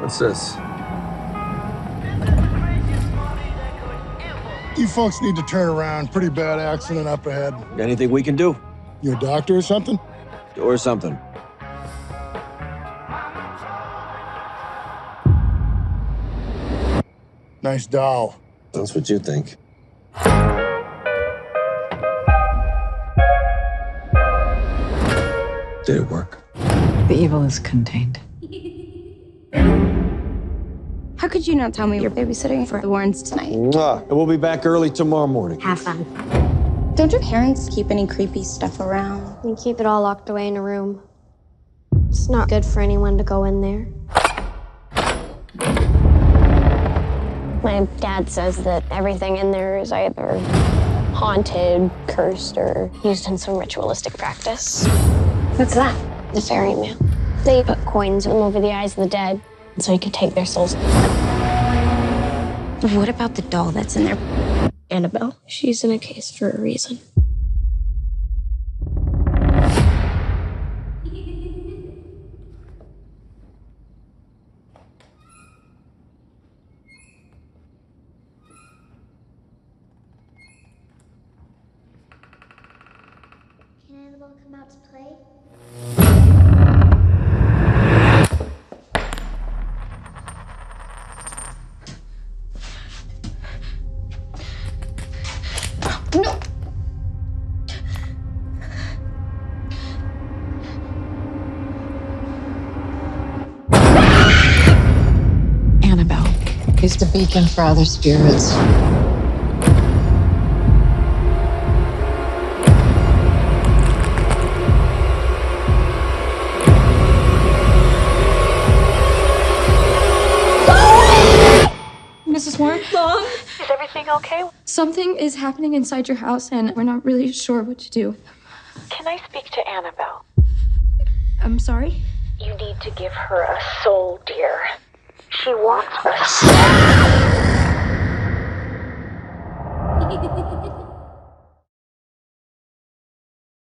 What's this? You folks need to turn around. Pretty bad accident up ahead. Anything we can do? You a doctor or something? Or something. Nice doll. That's what you think. Did it work? The evil is contained. How could you not tell me you're babysitting for the Warrens tonight? And we'll be back early tomorrow morning. Have fun. Don't your parents keep any creepy stuff around? We keep it all locked away in a room. It's not good for anyone to go in there. My dad says that everything in there is either haunted, cursed, or used in some ritualistic practice. What's that? The ferryman. They put coins over the eyes of the dead so he could take their souls. What about the doll that's in there? Annabelle. She's in a case for a reason. Can Annabelle come out to play? No! Annabelle is the beacon for other spirits. Mrs. Warren? Mom? Is everything okay? Something is happening inside your house, and we're not really sure what to do. Can I speak to Annabelle? I'm sorry? You need to give her a soul, dear. She wants us.